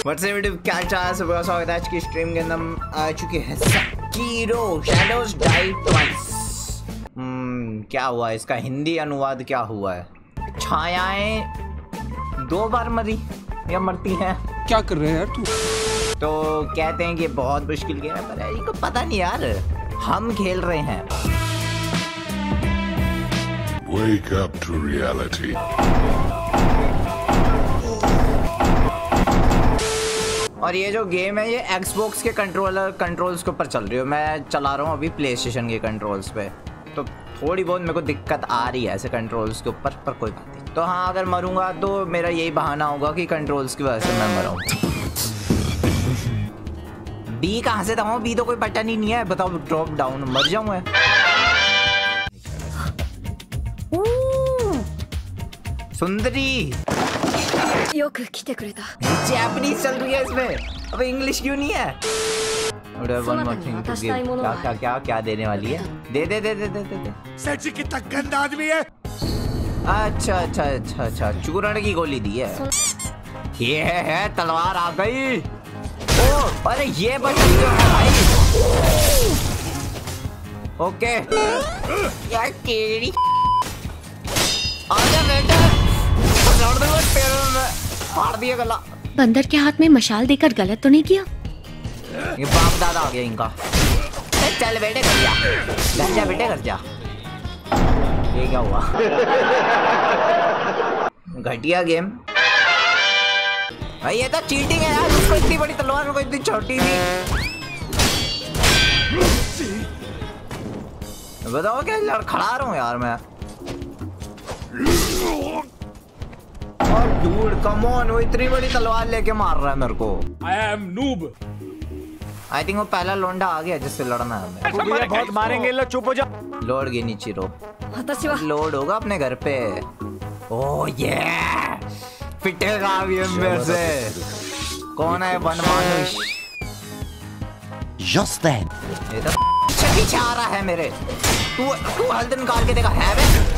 Video क्या चाह सुबह स्वागत है आज की स्ट्रीम के अंदर हम आ चुके हैं सकीरो शैडोज डाई ट्वाइस। क्या हुआ इसका हिंदी अनुवाद क्या हुआ है? छायाएं 2 बार मरी या मरती हैं। क्या कर रहे हैं यार तू? तो कहते हैं कि बहुत मुश्किल गेम है पर इनको पता नहीं यार, हम खेल रहे हैं। Wake up to reality. और ये जो गेम है ये Xbox के कंट्रोल्स के ऊपर चल रही है। मैं चला रहा हूँ अभी प्ले स्टेशन के कंट्रोल्स पे, तो थोड़ी बहुत मेरे को दिक्कत आ रही है ऐसे कंट्रोल्स के ऊपर, पर कोई बात नहीं। तो हाँ, अगर मरूंगा तो मेरा यही बहाना होगा कि कंट्रोल्स की वजह से मैं मरा हूँ। बी कहाँ से दबाऊँ? बी तो कोई बटन ही नहीं है। बताओ, ड्रॉप डाउन मर जाऊँ मैं। सुंदरी जैपनीज चल रही है इसमें, अब इंग्लिश क्यों नहीं है? One more thing to give. क्या देने वाली है? दे सच्ची कितना गंदा आदमी है। अच्छा चूरण की गोली दी है। ये है तलवार आ गई। ओ अरे ये बटन जो है भाई। ओके यार तेरी आजा बेटा, फाड़ दिया गला। बंदर के हाथ में मशाल देकर गलत तो नहीं किया? ये बाप दादा आ गया इनका। चल बेटे घर जा बेटे घर जा। ये क्या हुआ? घटिया गेम भाई, ये तो चीटिंग है यार। उसको इतनी बड़ी तलवार, मेरे को इतनी छोटी थी। बताओ क्या लड़खड़ा रहा हूँ यार मैं। और डूड कम ऑन, वो इतनी बड़ी तलवार लेके मार रहा है मेरे को। I am noob. I think वो पहला लोंडा आ गया जिससे लड़ना है हमें। बहुत मारेंगे, लो चुप हो जा। लोड गई नीचे रो, लोड होगा अपने घर पे। ओह ये पिटेगा अभी मेरे से। कौन है बनमानुष? Just then. ये तो पीछे आ रहा है मेरे। तू हल्द निकाल के देखा है बे?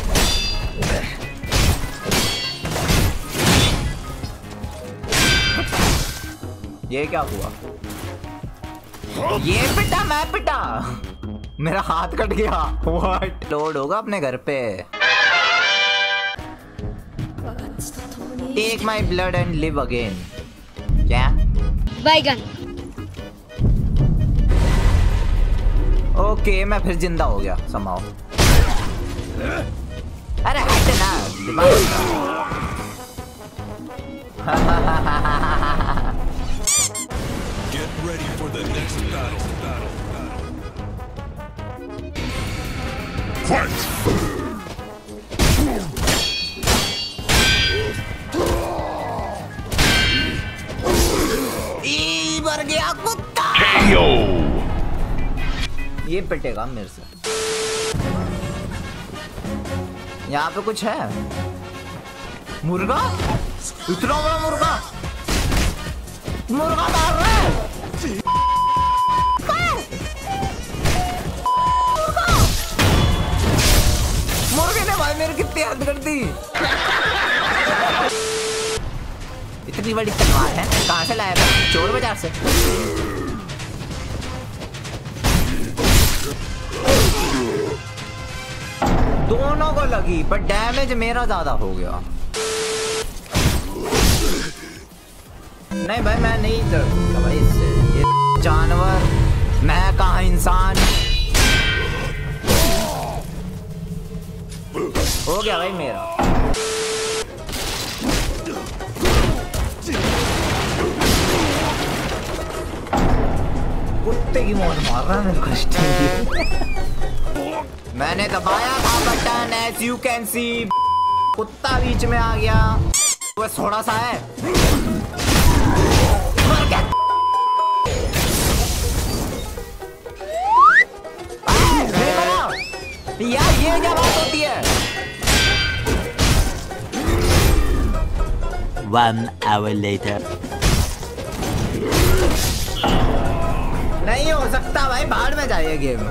ये क्या हुआ? ये पिटा, मैं पिटा, मेरा हाथ कट गया। What? लोड होगा अपने घर पे। Take my blood and live again. क्या? बैगन। ओके मैं फिर जिंदा हो गया समाओ। अरे हट ना दिमाग। Get ready for the next battle. Fight! मर गया कुत्ता। KO! ये पिटेगा मेरे से। यहाँ पे कुछ है? मुर्गा? इतना बड़ा मुर्गा मार रहा है। मुर्गे ने भाई मेरी कितनी हद कर दी। इतनी बड़ी तलवार है, कहाँ से लाया था? चोर बाजार से। दोनों को लगी पर डैमेज मेरा ज्यादा हो गया। नहीं भाई मैं नहीं डरता भाई इससे। ये जानवर, मैं कहाँ इंसान। हो गया भाई मेरा। कुत्ते की मौत मार रहा है मेरे को। मैंने दबाया था button, as you can see। कुत्ता बीच में आ गया। बस थोड़ा सा है। मर गया। यार ये क्या बात होती है? 1 hour later. नहीं हो सकता भाई, भाड़ में जाइए गेम।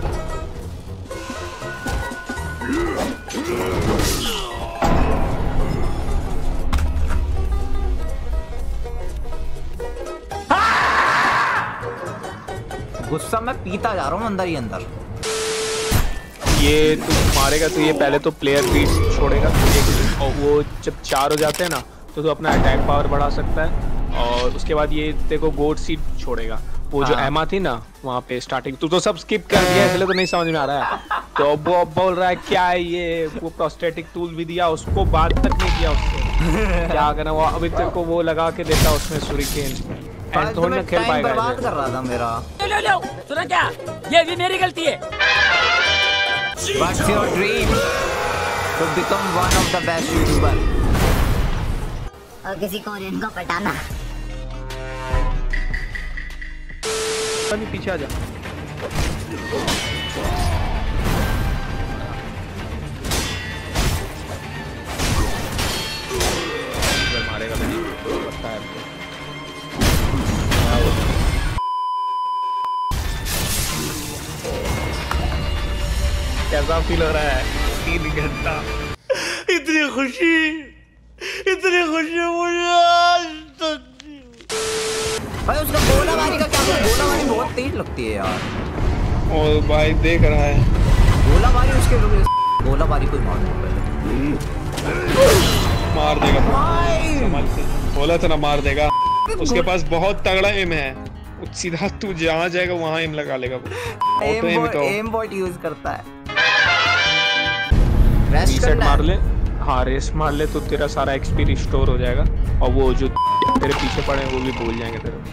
गुस्सा मैं पीता जा रहा हूँ अंदर ही अंदर। ये तू मारेगा तो ये पहले तो प्लेयर बीट छोड़ेगा और वो जब 4 हो जाते हैं ना तो तू अपना अटैक पावर बढ़ा सकता है और उसके बाद ये तेरे को गोड सीड छोड़ेगा। वो जो एमा थी ना वहाँ पे स्टार्टिंग तू तो सब स्किप कर दिया इसलिए तो नहीं समझ में आ रहा है। तो वो बोल रहा है क्या है ये, वो प्रोस्टेटिक टूल भी दिया उसको, बात तक नहीं किया उससे क्या करना। वो अभी तेरे को वो लगा के देता उसमें सुरिकेन एंड थोड़ी ना खेल पाएगा। बर्बाद कर रहा था मेरा। लो सुना क्या, ये भी मेरी गलती है। What's your dream? To become one of the best YouTuber. और किसी कोरियन को पटाना। पीछे आ जा। मारेगा तो नहीं पता है। कैसा फील हो रहा है? 3 घंटा इतनी खुशी मुझे आज तक। भाई उसका गोलाबारी का क्या, गोलाबारी बहुत तेज लगती है यार। और भाई देख रहा है गोलाबारी उसके गोलाबारी कोई मार देगा बोला था ना मार देगा। उसके पास बहुत तगड़ा एम है, सीधा तू जहाँ जाएगा वहाँ एम लगा लेगा। एम बॉट यूज करता है। रीसेट मार ले, हाँ रेस्ट मार ले तो तेरा सारा एक्सपी रिस्टोर हो जाएगा और वो जो तेरे पीछे पड़े हैं वो भी भूल जाएंगे तेरे।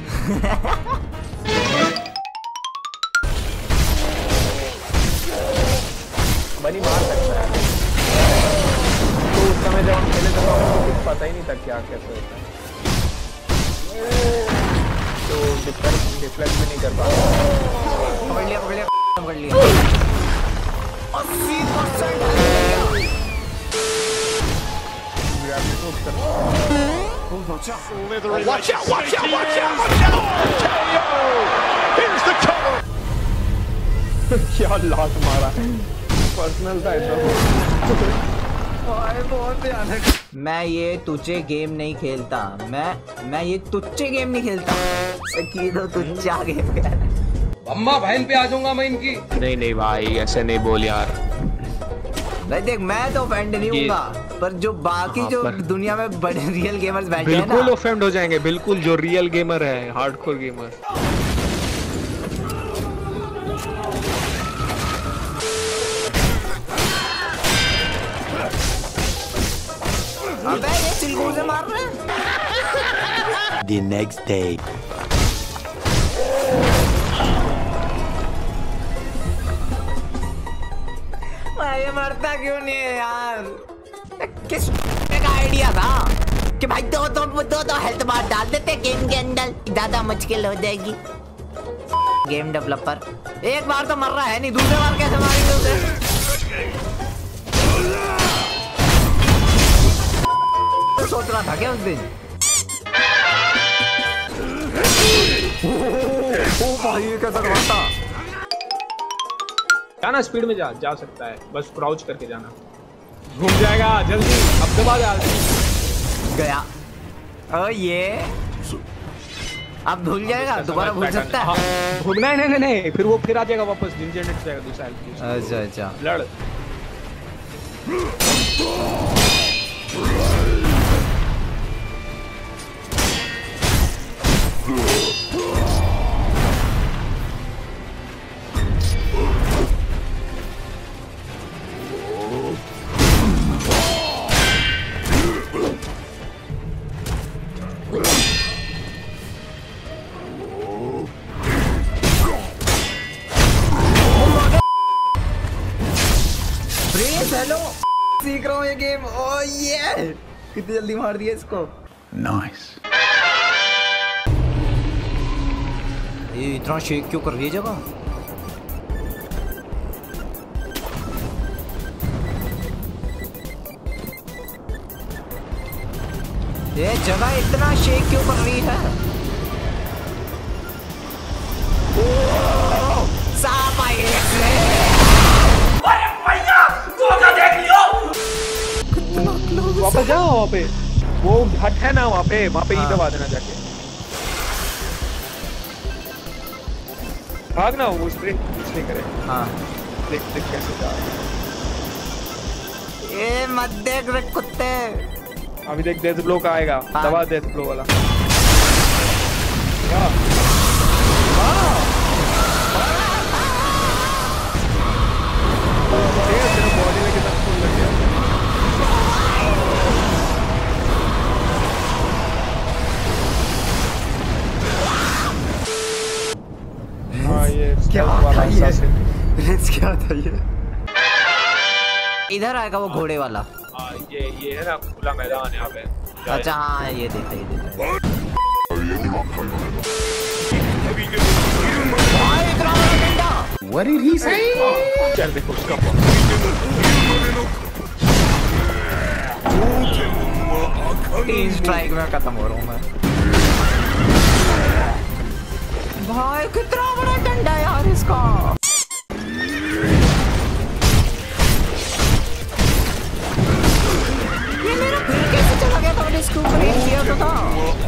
बनी मार सकता है तो उस समय जब हम खेले थे तो हमको कुछ पता ही नहीं था क्या कैसे होता है, तो डिफ्लेक्ट भी नहीं कर पाता। पकड़ लिया 80%। क्या लात मारा, पर्सनल था मैं ये तुझे गेम नहीं खेलता, मैं ये तुझे गेम नहीं खेलता, तुझा गेम अम्मा बहन पे आ जाऊंगा मैं इनकी। नहीं भाई ऐसे नहीं बोल यार। नहीं देख मैं तो ऑफेंड नहीं होऊंगा पर जो बाकी जो दुनिया में बड़े रियल गेमर्स बैठे हैं ना बिल्कुल ऑफेंड हो जाएंगे, बिल्कुल जो रियल गेमर है, हार्डकोर गेमर। अबे ये चिल्गू से मार रहे हैं। The next day. ये मरता क्यों नहीं है यार? किस का आइडिया था कि भाई दो हेल्थ बार डाल देते गेम के अंदर, ज्यादा मुश्किल हो जाएगी। गेम डेवलपर एक बार तो मर रहा है नहीं, दूसरे बार कैसे मारेंगे उसे? तो सोच रहा था क्या उस दिन? ओ भाई ये कैसा करता? जाना स्पीड में जा सकता है, बस क्राउच करके जाना, घूम जाएगा जल्दी। अब दबा गया। ये अब भूल जाएगा, दोबारा भूल सकता है। घूमना नहीं, फिर वो फिर आ जाएगा वापस, जनरेट जाएगा दूसरा। अच्छा लड़ हेलो सीख रहा हूँ ये गेम। ओह ये कितनी जल्दी मार दिया इसको। Nice. ये इतना शेक क्यों कर रही है जगह? ये जगह इतना शेक क्यों कर रही है? ओह सांप आई है। वापस जाओ वहाँ पे, वो हट है ना वहाँ पे ही दबा देना जाके। भाग ना, वो स्प्रे कुछ नहीं करे। हाँ देख कैसे जा रहा है। ए मत देख रे कुत्ते। अभी देख डेथ ब्लो का आएगा। हाँ। दबा डेथ ब्लो वाला। तेरे बॉडी में कितना खून लग गया। हाँ ये क्या वाला रिच क्या था ये? इधर आएगा वो घोड़े वाला। ये है ना खुला मैदान यहाँ पे। अच्छा हाँ ये देखा ये देखा। What did he say? चल देखो उसका तीन स्ट्राइक में खत्म हो रहा हूँ मैं। भाई कितना बड़ा डंडा है यार इसका। ये मेरा फिर कैसे चला गया था? मैंने इसके ऊपर हिट किया तो था।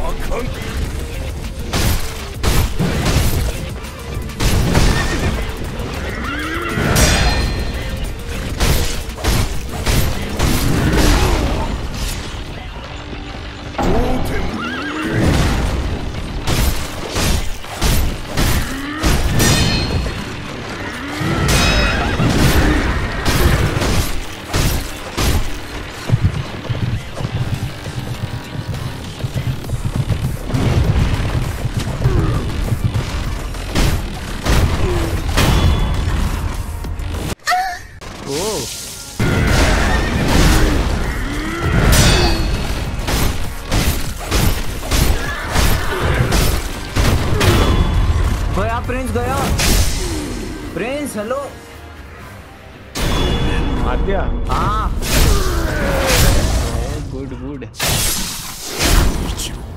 गया प्रिंस गया। Prince hello. मार दिया। हाँ गुड गुड।